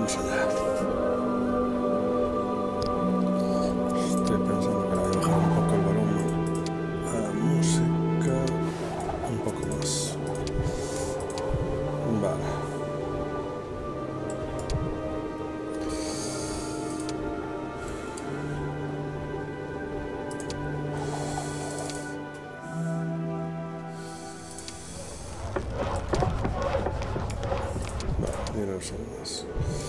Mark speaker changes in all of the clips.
Speaker 1: vamos allá. Estoy pensando que le voy a bajar un poco el volumen a la música. Un poco más. Vale. Vale, más.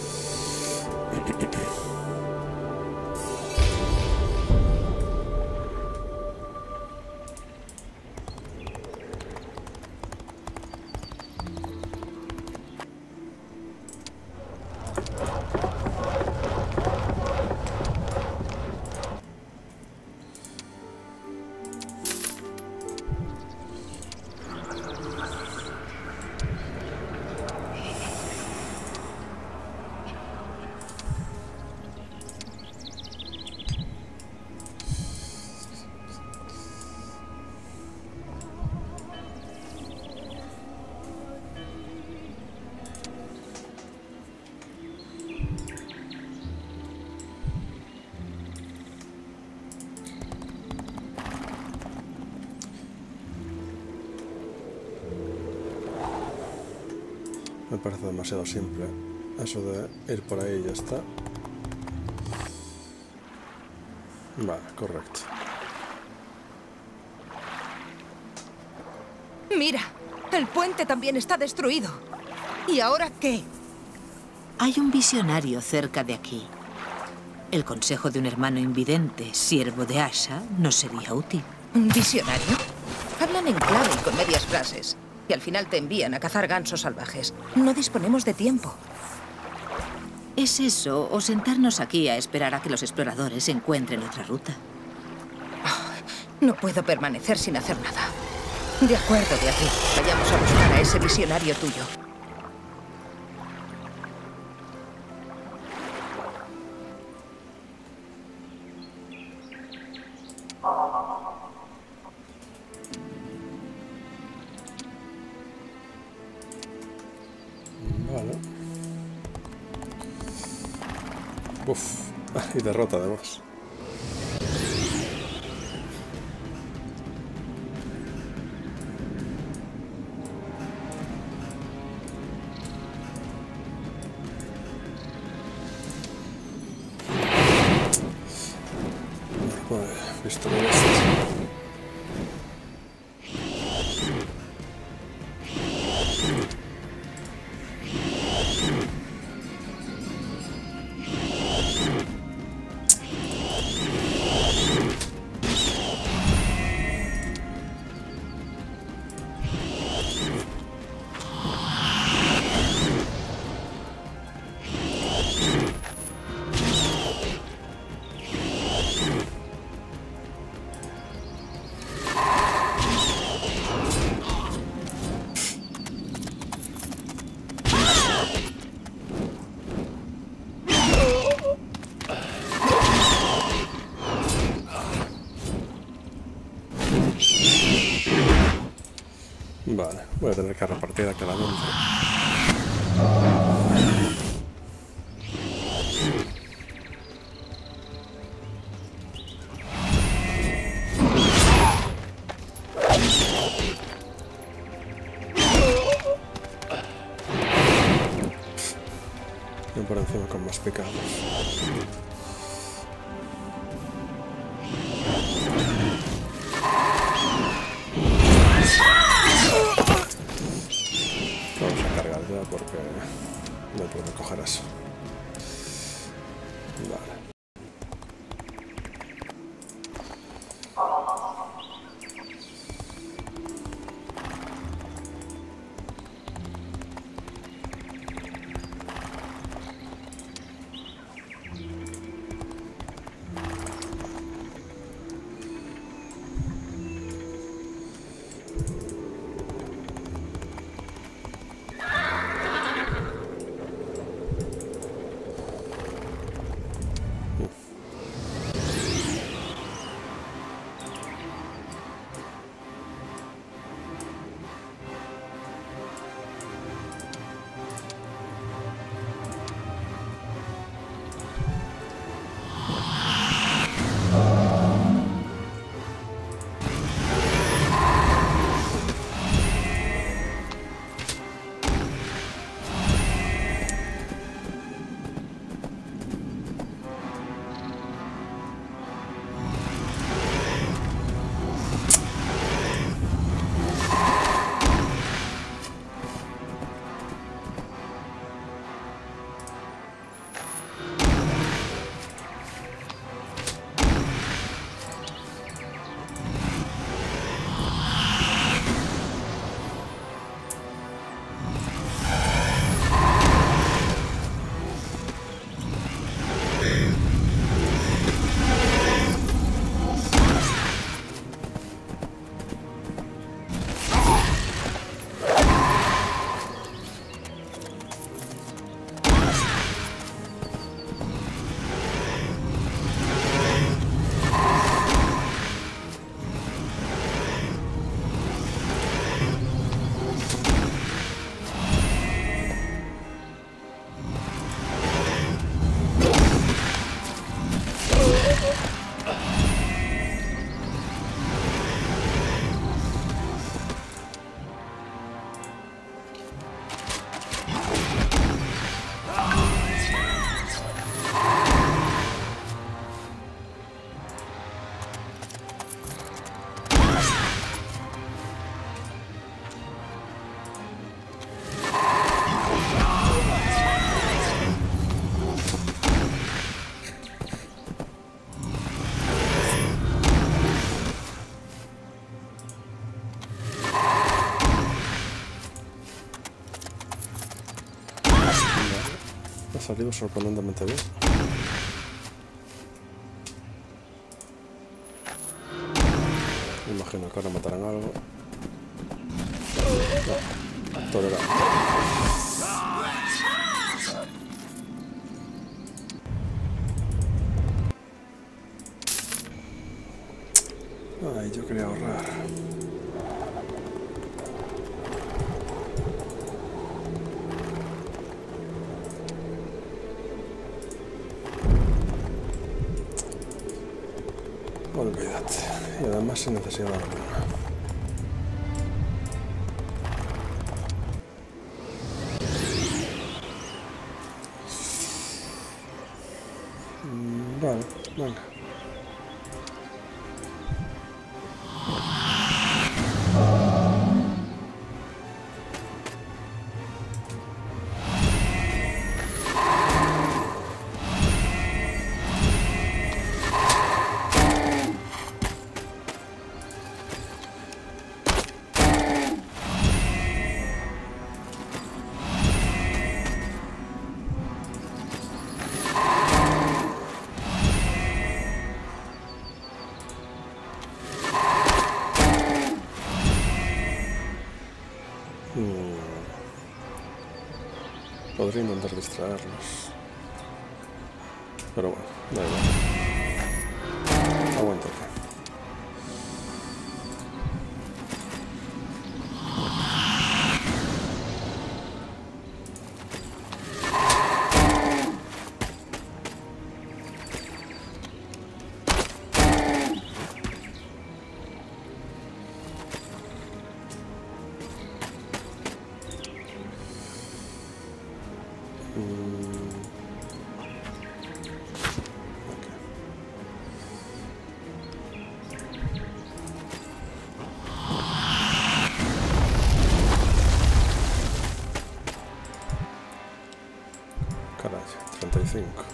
Speaker 1: Me parece demasiado simple eso de ir por ahí y ya está. Vale, correcto.
Speaker 2: Mira, el puente también está destruido. ¿Y ahora qué?
Speaker 3: Hay un visionario cerca de aquí. El consejo de un hermano invidente, siervo de Asha, nos sería útil.
Speaker 2: ¿Un visionario? Hablan en clave y con medias frases. Y al final te envían a cazar gansos salvajes. No disponemos de tiempo.
Speaker 3: ¿Es eso o sentarnos aquí a esperar a que los exploradores encuentren otra ruta?
Speaker 2: Oh, no puedo permanecer sin hacer nada. De acuerdo, Beatriz. Vayamos a buscar a ese visionario tuyo.
Speaker 1: Vale. Uf, y derrota además. Vale, visto lo visto. Vale, voy a tener que repartir a cada uno. Y por encima con más picados. Vamos a cargar ya porque no puedo coger eso. Vale. Ha salido sorprendentemente bien. Me imagino que ahora matarán algo. No, tolerante. Ay, yo quería ahorrar. Olvídate. Y además sin necesidad alguna. Vale, venga. Podría intentar distraerlos. Pero bueno, da igual. Aguántate. Caray, 35.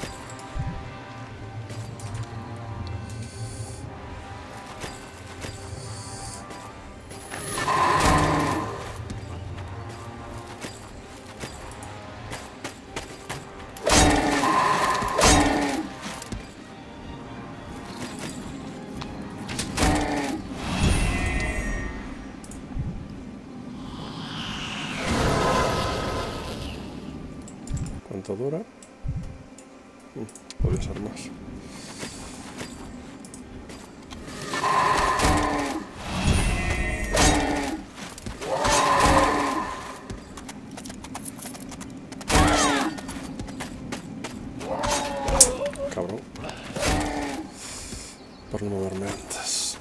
Speaker 1: ¿Cuánto dura? Podría ser más. Cabrón. Por no moverme antes.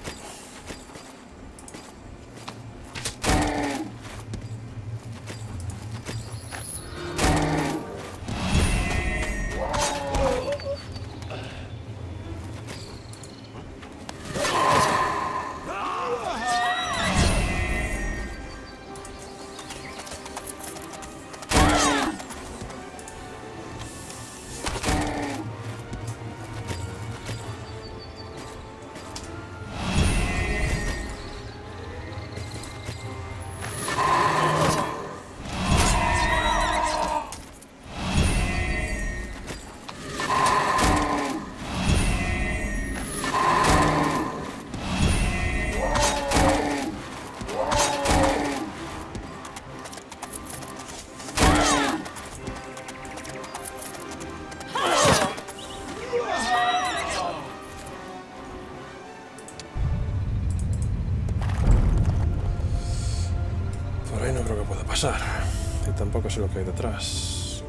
Speaker 1: Por ahí no creo que pueda pasar. Y tampoco sé lo que hay detrás.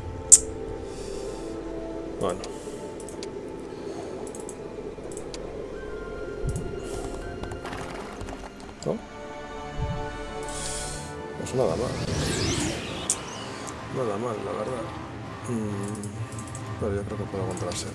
Speaker 1: Bueno. ¿No? Pues nada mal. Nada mal, la verdad. Pero yo creo que puedo aguantar la serie.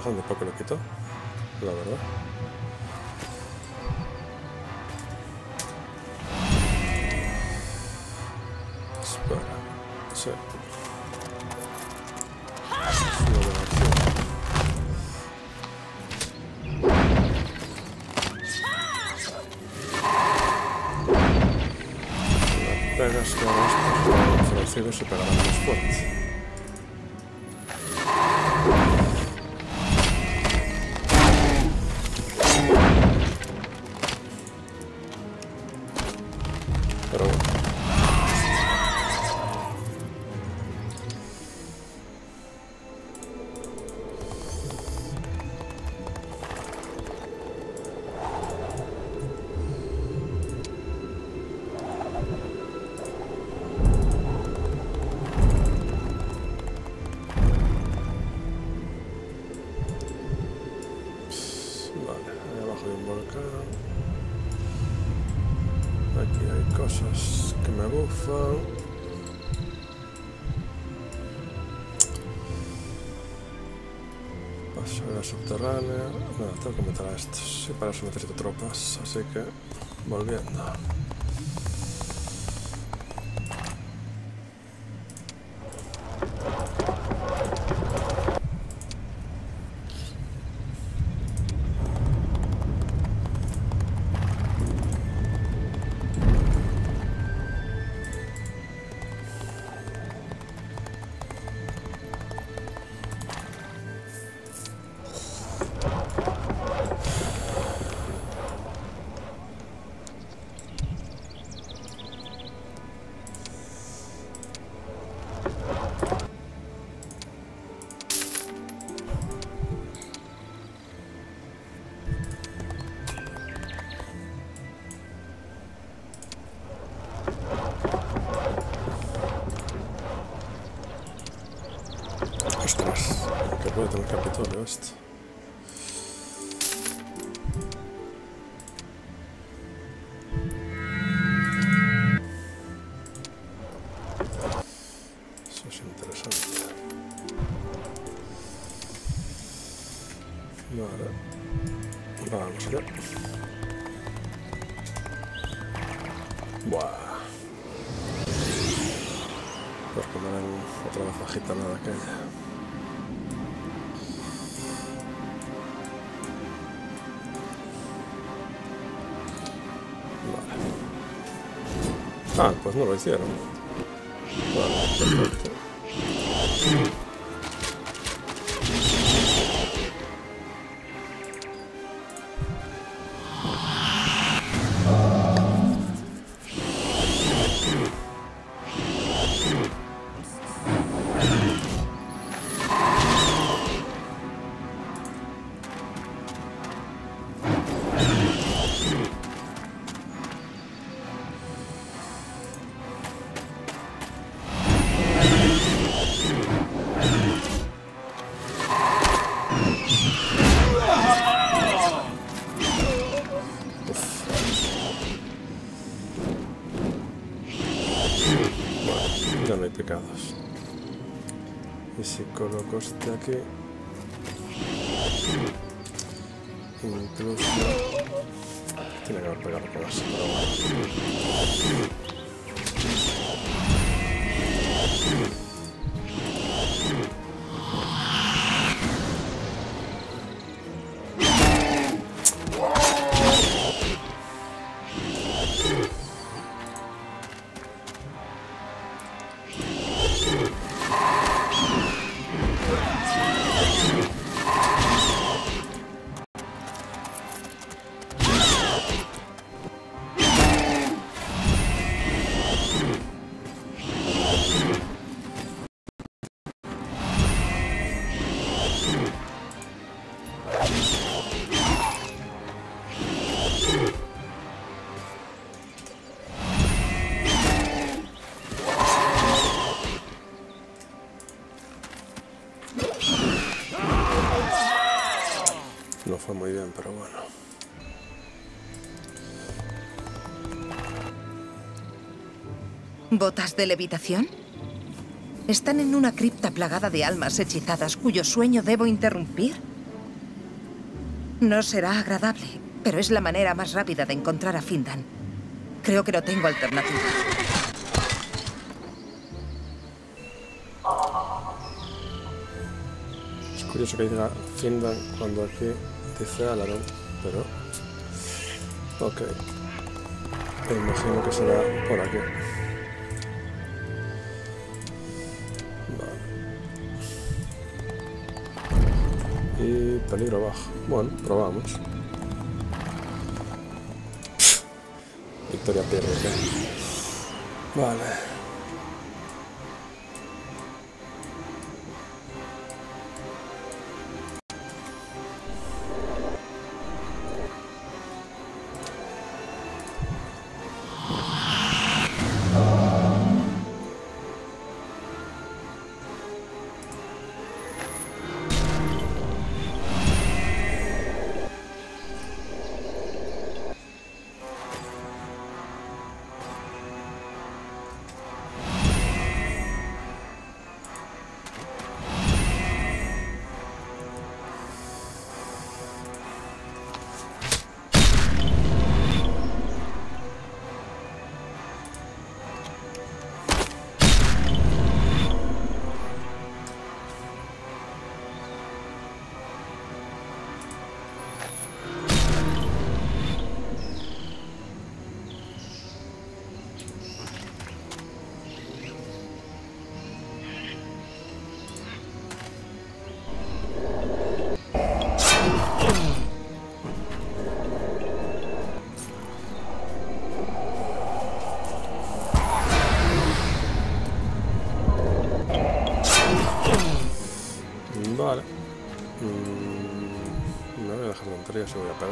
Speaker 1: bastante poco lo quitó, la verdad. Espera, sí. Es una buena opción. Pegas con estos enfurecidos se pegarán más fuerte. Pero bueno. Vale, ahí abajo hay un volcán. Aquí hay cosas que me bufan. Pasarela subterránea. Nada, tengo que meter a estos. Y para eso necesito tropas, así que volviendo. Ostras, que puede tener Capitolio esto. Eso es interesante. Vale. Vamos allá. Buah. Pues poner otra vez la gitanada aquella. Ah, pues no lo hicieron. Vale, perfecto. Ya no hay pecados. Y si coloco este aquí, incluso tiene que haber pegado con eso, pero bueno. No fue muy bien, pero bueno.
Speaker 2: ¿Botas de levitación? Están en una cripta plagada de almas hechizadas cuyo sueño debo interrumpir. No será agradable, pero es la manera más rápida de encontrar a Findan. Creo que no tengo alternativa.
Speaker 1: Es curioso que diga Findan cuando aquí dice Alaron, pero... Ok. Me imagino que será por aquí. Vale. Y peligro bajo. Bueno, probamos. Victoria pierde, ¿qué? Vale. Vale. No voy a dejar tonterías, se voy a pegar.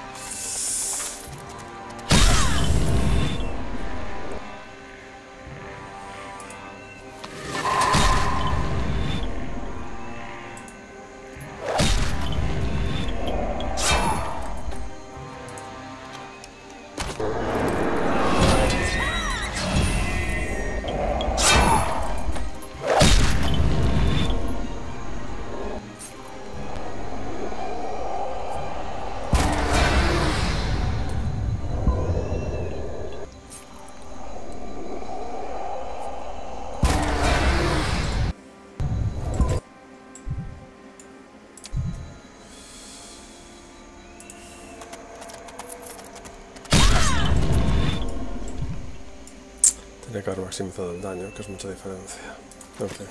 Speaker 1: Tenía que haber maximizado el daño, que es mucha diferencia. No creo.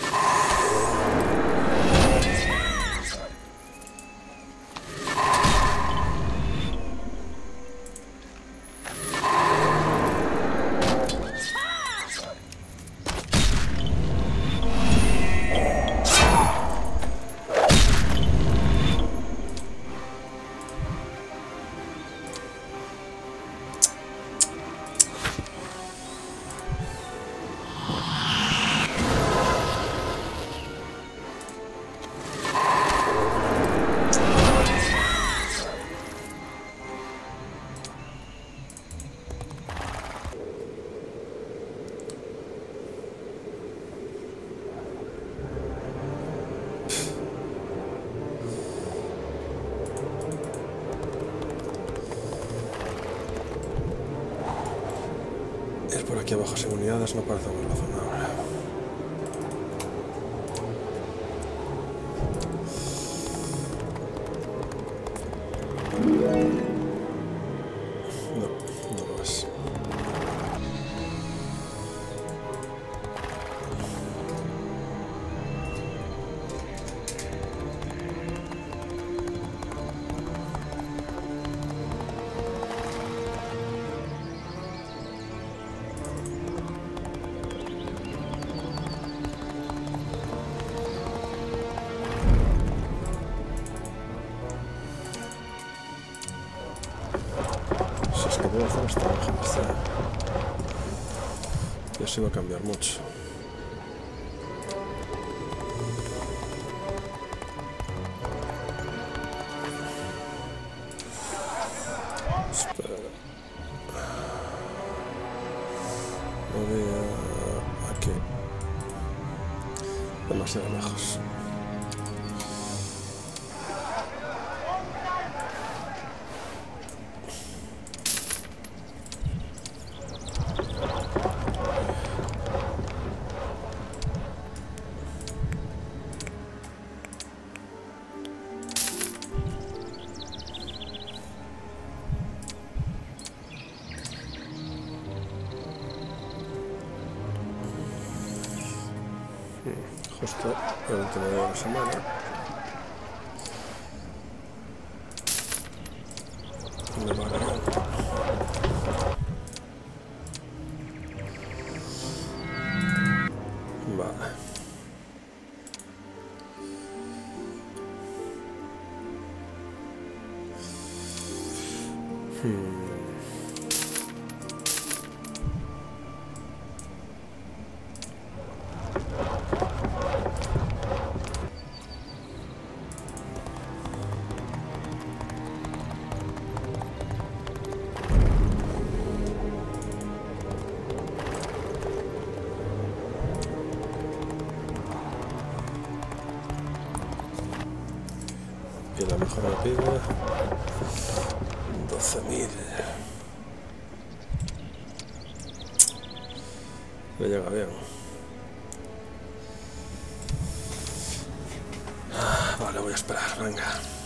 Speaker 1: Ir por aquí abajo sin unidades no parece muy razonable. No lo es. Voy a hacer esta baja. Y así va a cambiar mucho. Espera. Voy a... aquí. Demasiado lejos. Justo el último día de la semana. Me vale. Vale. Y la mejor me pide 12.000. Le llega bien. Vale, voy a esperar, venga.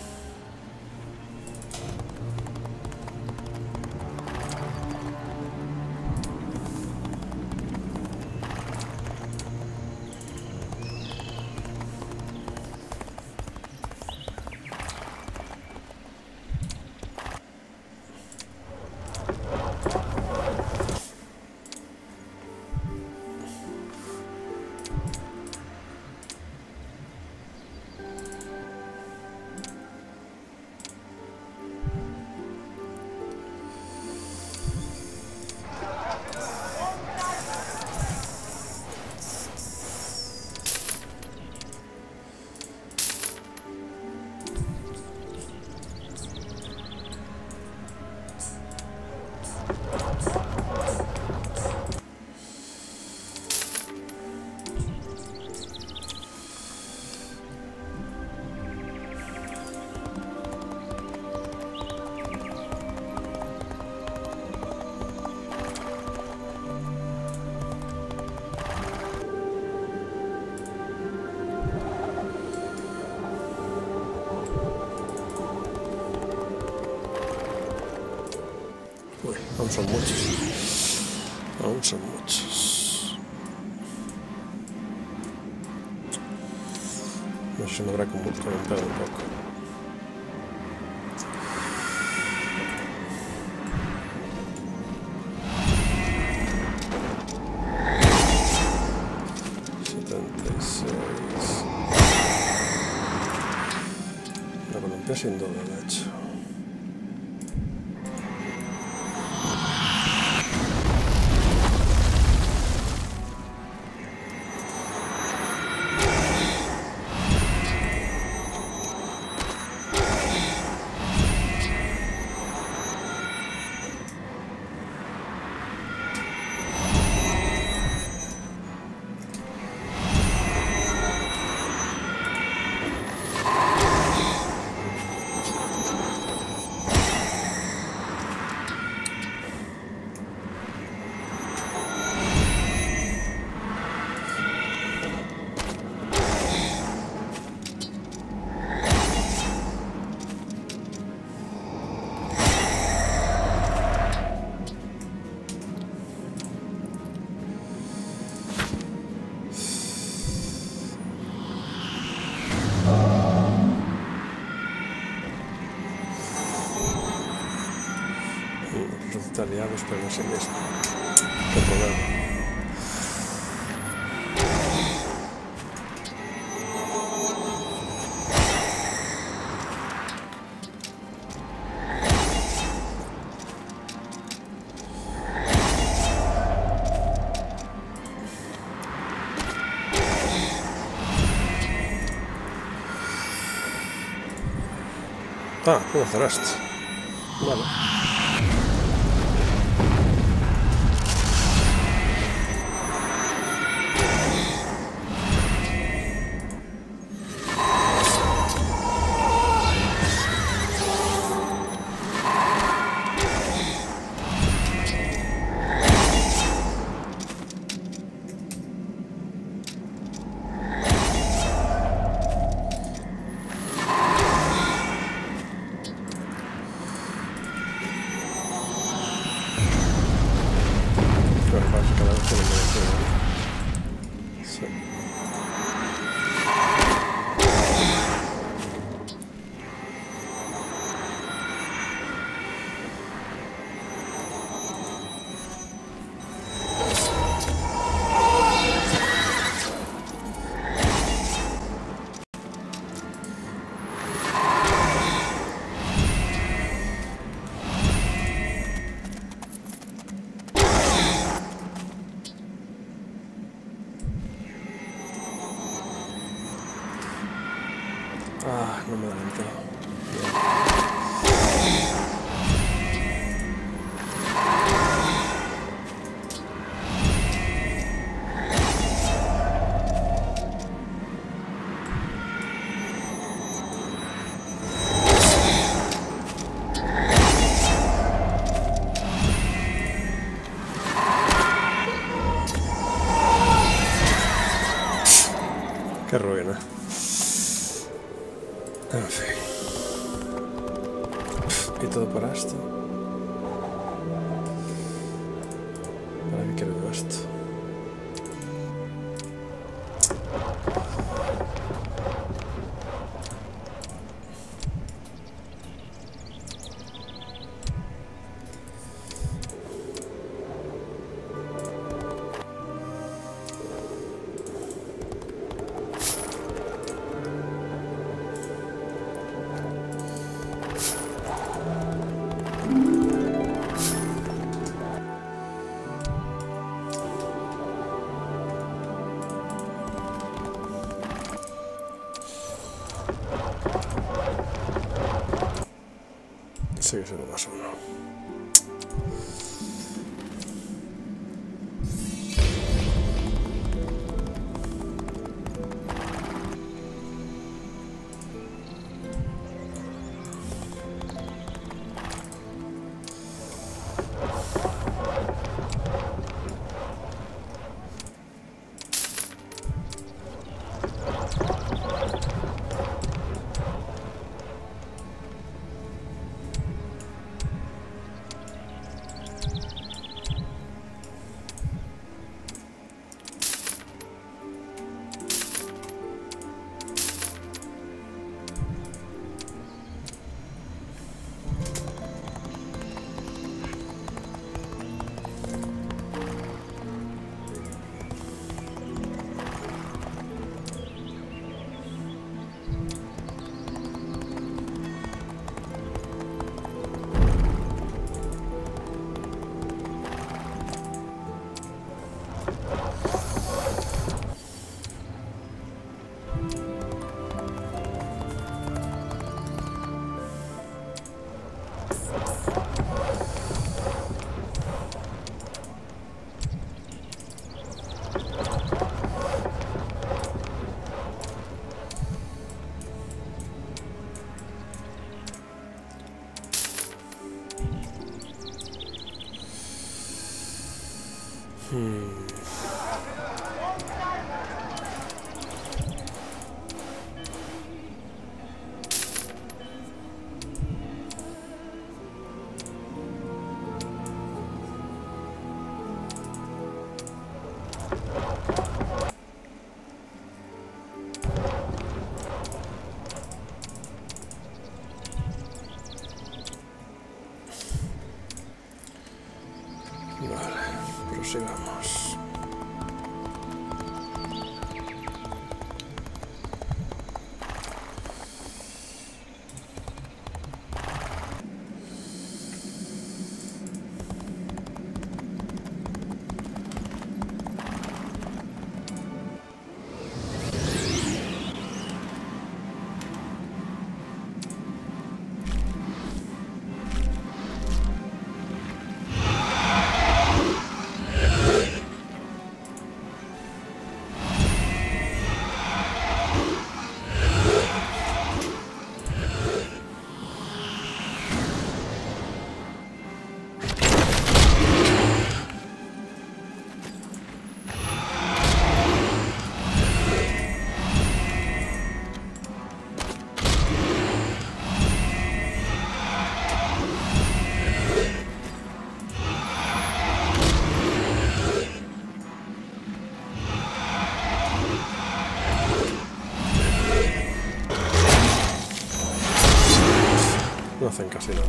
Speaker 1: Uy, aún son muchos. Aún son muchos. No sé si me habrá comentado un poco. La Colombia sin duda, de hecho. Aliados, pero no sé mismo. Qué problema. Ah, ¿cómo cerraste? Vale. Sí. no me da entero. Qué ruina. En fin. Y todo para esto. ¿Para qué quiero yo esto? Sigue siendo más uno. Vale, prosigamos. No hacen casi nada.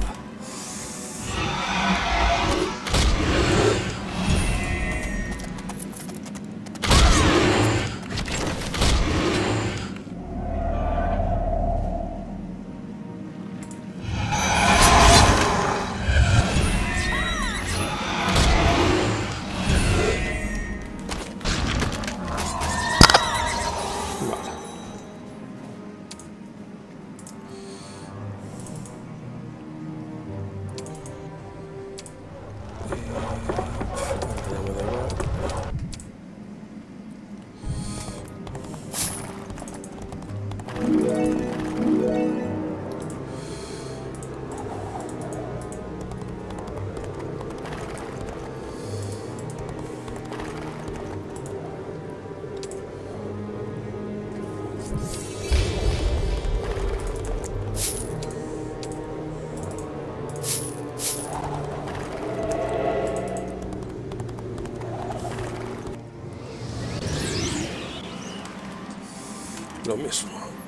Speaker 1: lo mismo.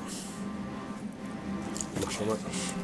Speaker 1: Más o menos.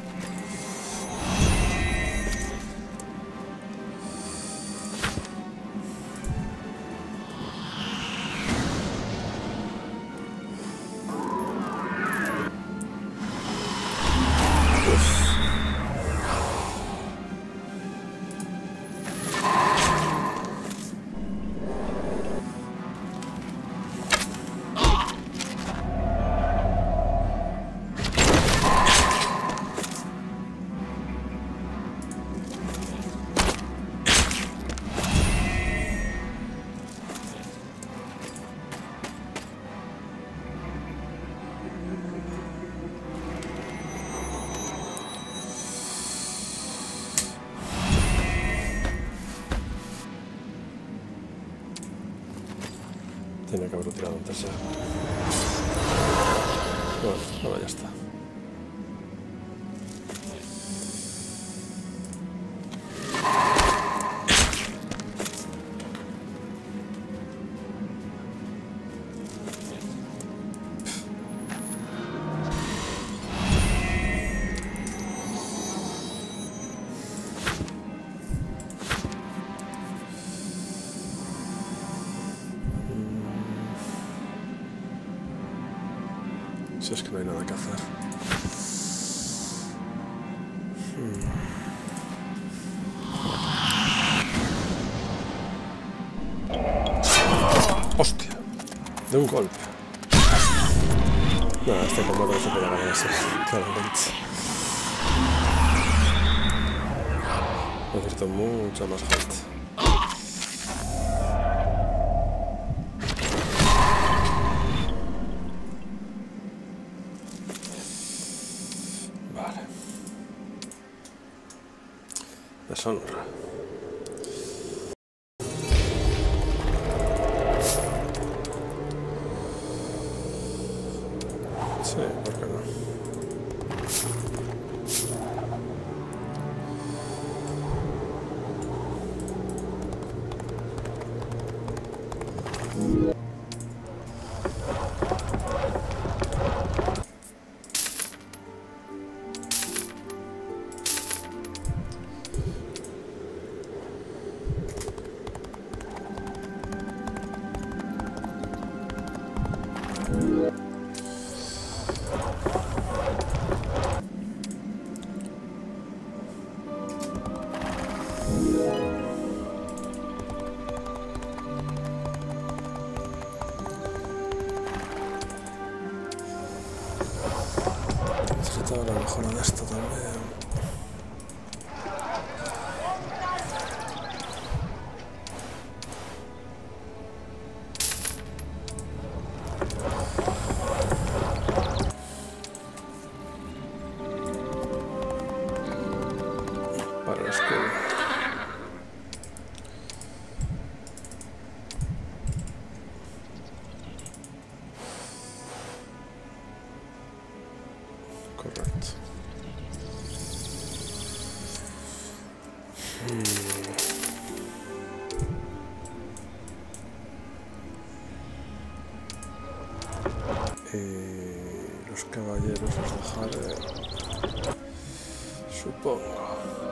Speaker 1: Tiene que haberlo tirado antes ya. Bueno, ahora ya está. Si es que no hay nada que hacer. ¡Hostia! De un golpe. Nada, este combate no se puede ganar así, claramente. Necesito mucha más gente. Deshonra. Sí, ¿por qué no? Necesito la mejora de esto también. Para el escudo. Correcto. Los caballeros los dejaré, supongo.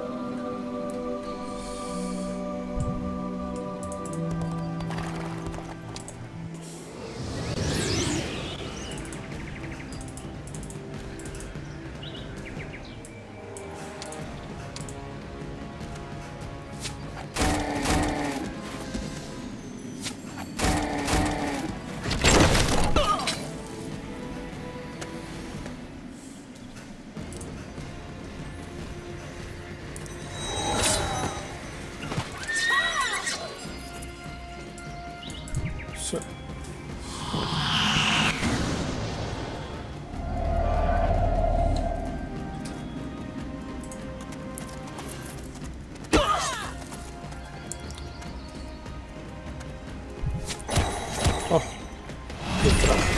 Speaker 1: Sí. Oh, qué traje.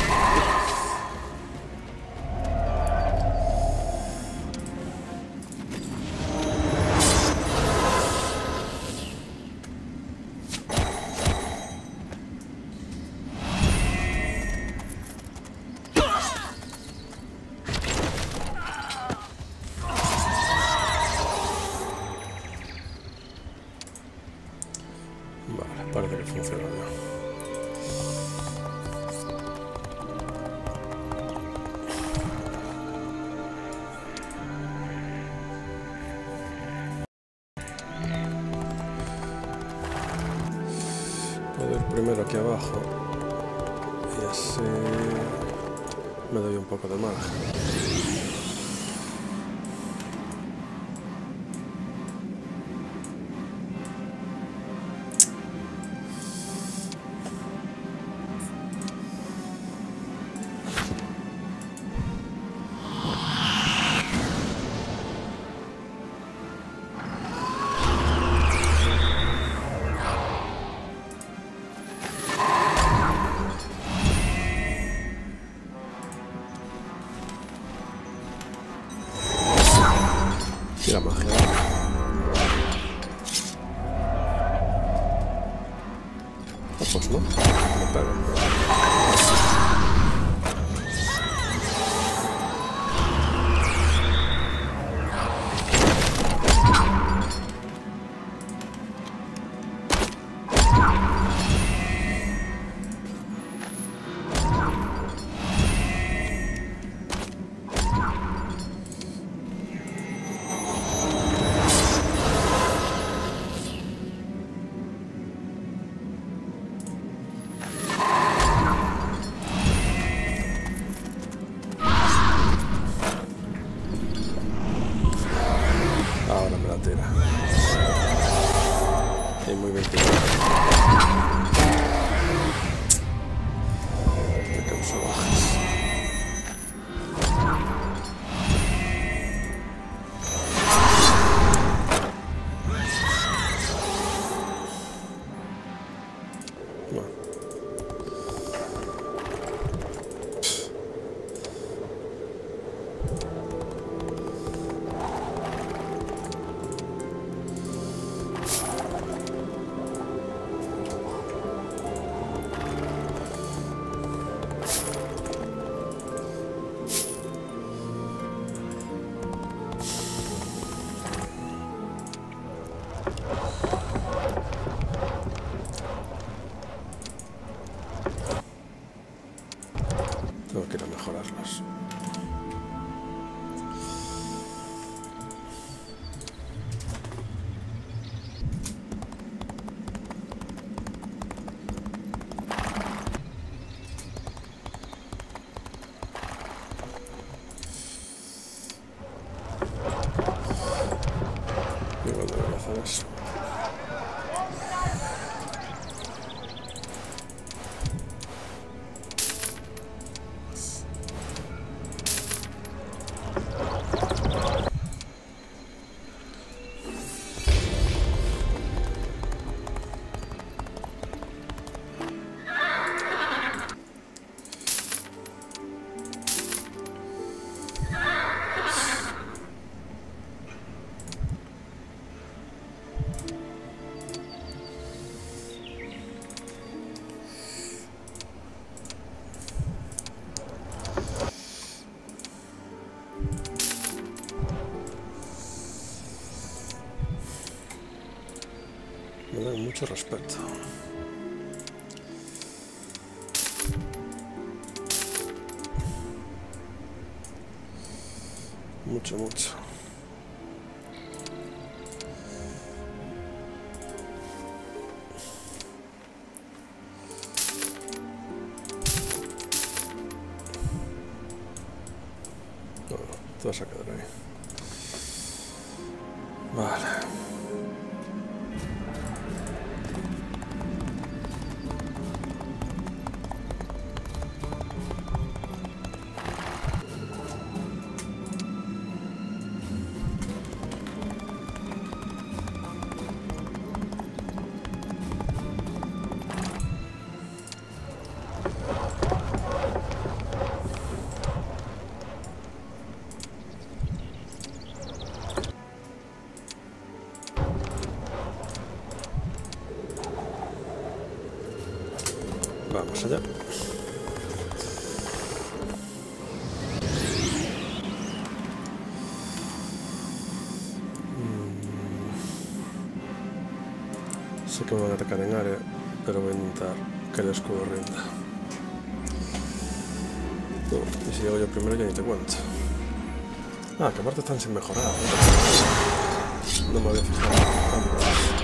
Speaker 1: Puedo ir primero aquí abajo y así me doy un poco de margen. Y la magia. Ah, pues no, me pega. Ahora me la tira. Y muy bien tirado. Me causa bajas. Bueno. Tengo que ir a mejorarlos. Igual debería hacer eso. Me dan mucho respeto. Mucho, mucho. No, te vas a quedar ahí. Vale. Vamos allá. Sé que me van a atacar en área. pero voy a intentar que el escudo rinda. Y si llego yo primero ya ni te cuento. Ah, que aparte están sin mejorar, ¿no? No me había fijado antes.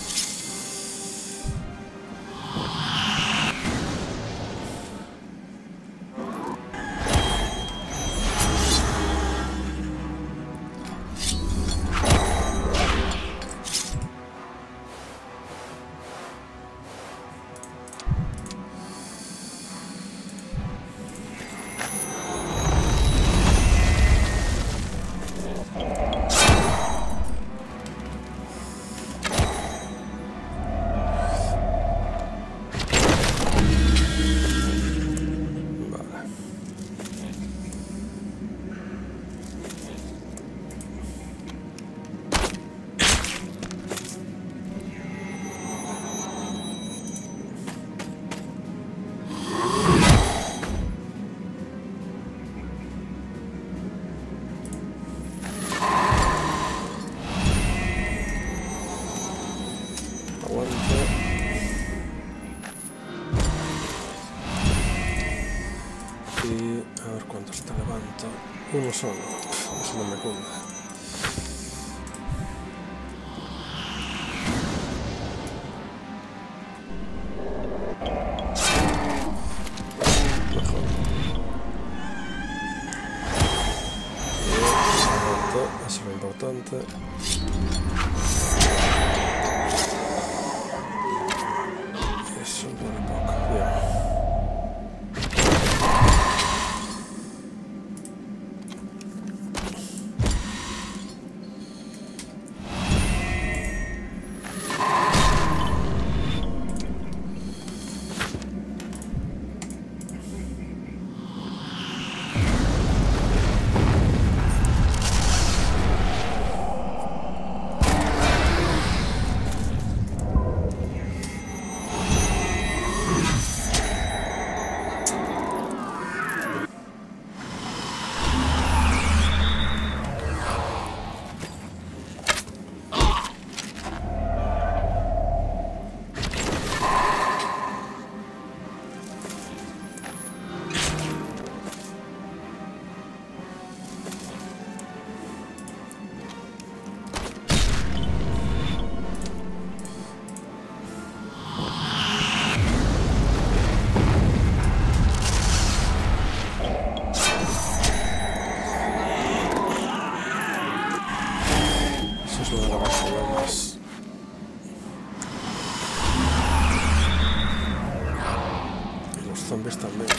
Speaker 1: Y a ver cuántos te levanto. Uno solo. Eso no me cunde. Mejor. Y eso es lo importante. Eso duele poco. Bien. Zombies también.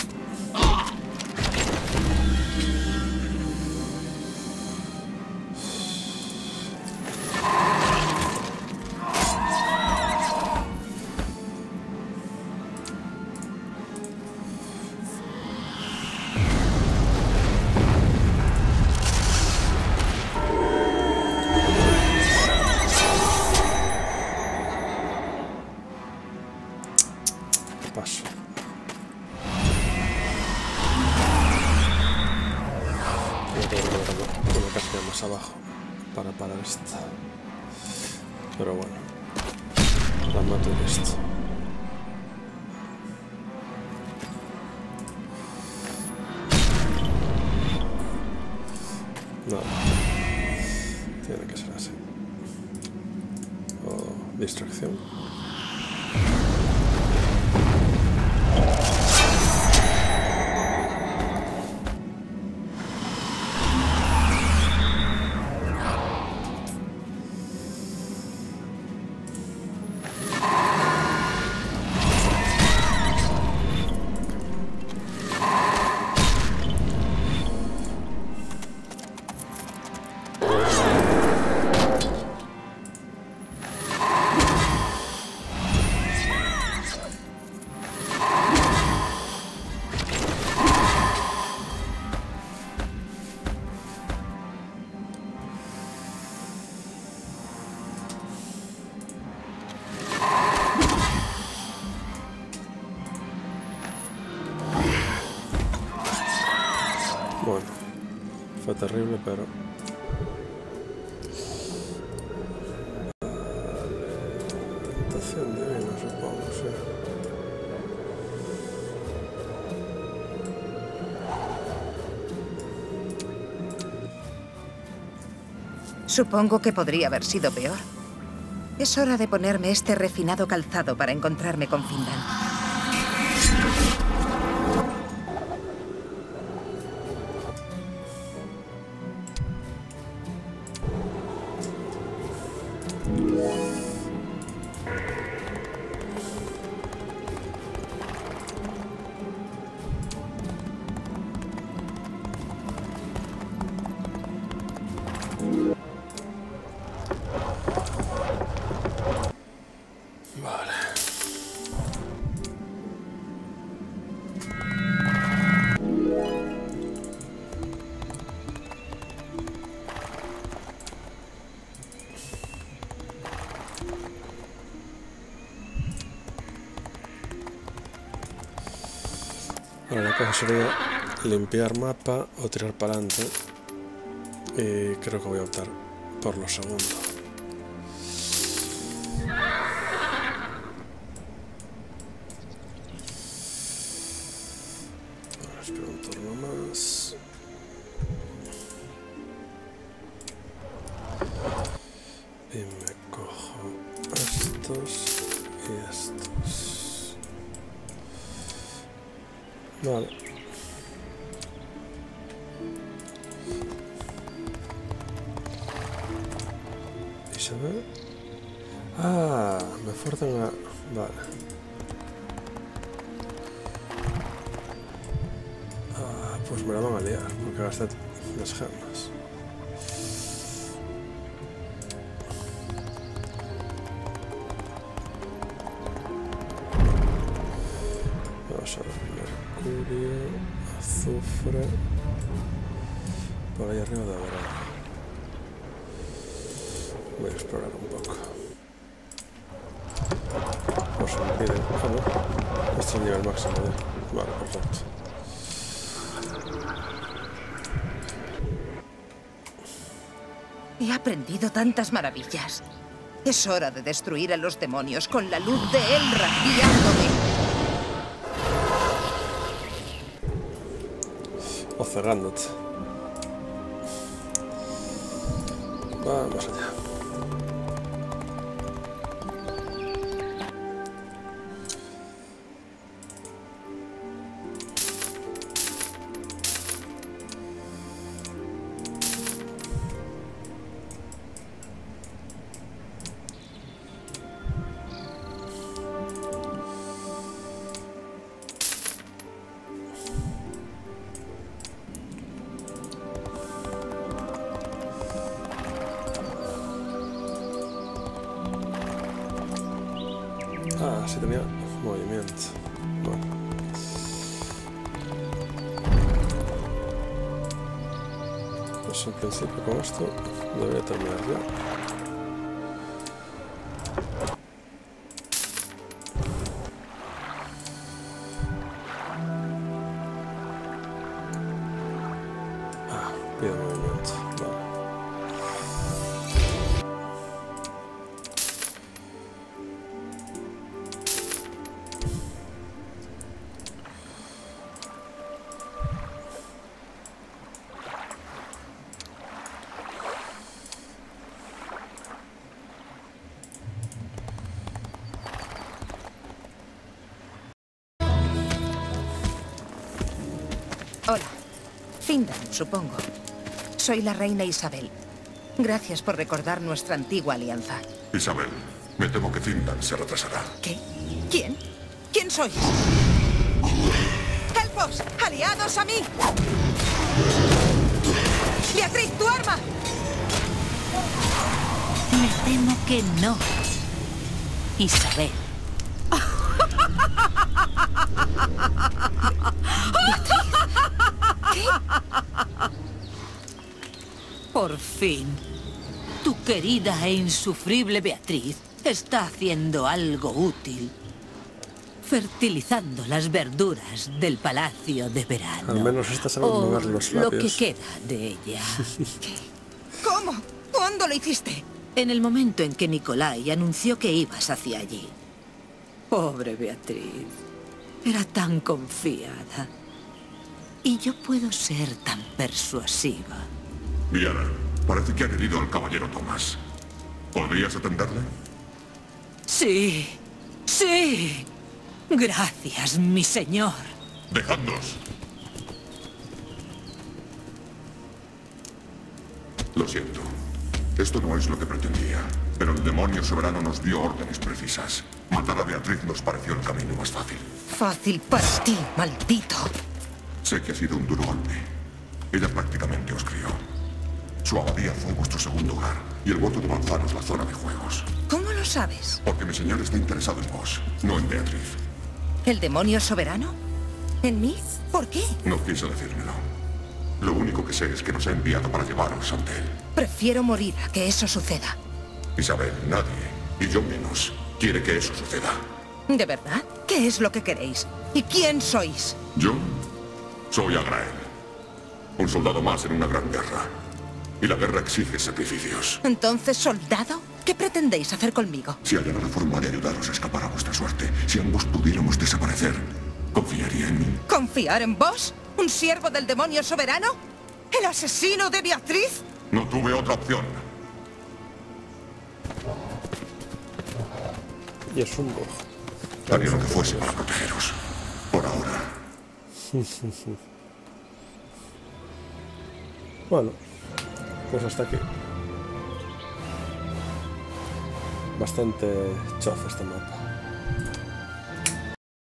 Speaker 1: Paso. Una casilla más abajo para parar esta, pero bueno, la mato y esto. No, tiene que ser así. O distracción. Bueno, fue terrible, pero... Tentación divina, supongo, sí.
Speaker 2: Supongo que podría haber sido peor. Es hora de ponerme este refinado calzado para encontrarme con Findan.
Speaker 1: Ahora la cosa sería limpiar mapa o tirar para adelante. Y creo que voy a optar por lo segundo. Ahora espero un turno más. Y me cojo estos y estos. Vale. Isabel. Ah, me forzan a... Vale. Ah, pues me la van a liar, porque gasté las gemas. Vamos a ver. Mercurio, azufre, por ahí arriba de ahora. Voy a explorar un poco. Pues me piden. Ah, no. Este es el nivel máximo de. Vale, perfecto.
Speaker 2: He aprendido tantas maravillas. Es hora de destruir a los demonios con la luz de Elra guiándome.
Speaker 1: O cegándote. Vamos allá. Ah, sí tenía movimiento. Bueno. Pues en principio con esto debería terminar ya. Ah, pide movimiento. Vale.
Speaker 2: Hola. Findan, supongo. Soy la reina Isabel. Gracias por recordar nuestra antigua alianza.
Speaker 4: Isabel, me temo que Findan se retrasará.
Speaker 2: ¿Qué? ¿Quién? ¿Quién sois? ¡Elfos! ¡Aliados a mí! ¡Beatriz, tu arma!
Speaker 3: Me temo que no, Isabel. Por fin, tu querida e insufrible Beatriz está haciendo algo útil. Fertilizando las verduras del Palacio de Verano.
Speaker 1: Al menos esta sabe mover los labios.
Speaker 3: Lo que queda de ella.
Speaker 2: ¿Qué? ¿Cómo? ¿Cuándo lo hiciste?
Speaker 3: En el momento en que Nicolai anunció que ibas hacia allí. Pobre Beatriz. Era tan confiada. Y yo puedo ser tan persuasiva.
Speaker 4: Diana, Parece que han herido al caballero Thomas. ¿Podrías atenderle?
Speaker 3: Sí, sí. Gracias, mi señor.
Speaker 4: ¡Dejadnos! Lo siento. Esto no es lo que pretendía. Pero el demonio soberano nos dio órdenes precisas. Matar a Beatriz nos pareció el camino más fácil.
Speaker 2: Fácil para ti, maldito.
Speaker 4: Sé que ha sido un duro golpe. Ella prácticamente os crió. Su abadía fue vuestro segundo hogar. Y el voto de manzanas la zona de juegos.
Speaker 2: ¿Cómo lo sabes?
Speaker 4: Porque mi señor está interesado en vos, no en Beatriz.
Speaker 2: ¿El demonio soberano? ¿En mí? ¿Por qué?
Speaker 4: No quise decírmelo. Lo único que sé es que nos ha enviado para llevaros ante él.
Speaker 2: Prefiero morir a que eso suceda.
Speaker 4: Isabel, nadie, y yo menos, quiere que eso suceda.
Speaker 2: ¿De verdad? ¿Qué es lo que queréis? ¿Y quién sois?
Speaker 4: Yo soy Agrael. Un soldado más en una gran guerra. Y la guerra exige sacrificios.
Speaker 2: Entonces, soldado, ¿qué pretendéis hacer conmigo?
Speaker 4: Si hallara la forma de ayudaros a escapar a vuestra suerte, si ambos pudiéramos desaparecer, ¿confiaría en mí?
Speaker 2: ¿Confiar en vos? ¿Un siervo del demonio soberano? ¿El asesino de Beatriz?
Speaker 4: No tuve otra opción.
Speaker 1: Y es un bug.
Speaker 4: Haría lo que fuese para protegeros. Por ahora.
Speaker 1: Bueno, pues hasta aquí. Bastante chof este mapa.